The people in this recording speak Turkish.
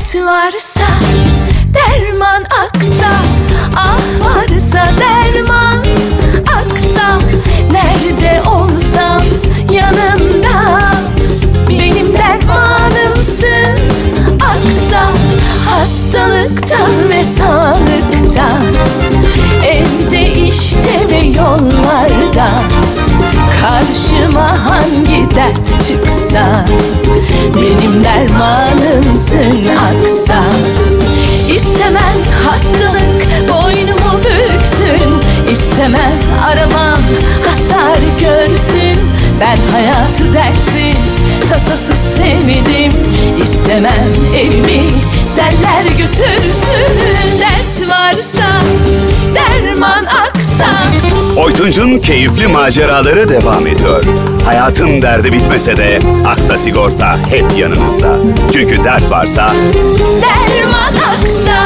Dert varsa derman aksa, ah varsa derman aksa. Nerede olsam yanımda, benim dermanımsın aksa. Hastalıktan ve sağlıktan, evde işte ve yollarda, karşıma hangi dert çıksa, benim dermanımsın aksa. İstemem hastalık boynumu büksün, İstemem arabam hasar görsün. Ben hayatı dertsiz, tasasız sevmedim. İstemem evimi seller götürsün. Dert varsa derman aksa. Oytunç'un keyifli maceraları devam ediyor. Hayatın derdi bitmese de Aksa Sigorta hep yanınızda. Çünkü dert varsa derman aksa.